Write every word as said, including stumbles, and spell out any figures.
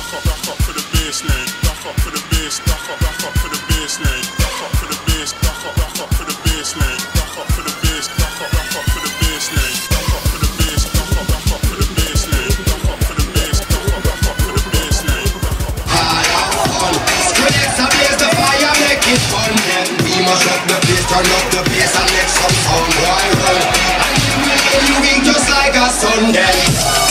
Back up, back up for the baseline. Back up for the bass. Back up, back up for the baseline. Back up for the bass. Back up, back up for the baseline. Back up for the bass. Back up, back up for the baseline. Back up for the bass. Back up, back up for the baseline. Back up for the bass. Back up, back up for the baseline. Skrillex ablaze the fire, make it fun. Then we must up the place, turn up the bass and make some sound. Why run? And we will you wing just like a sun then.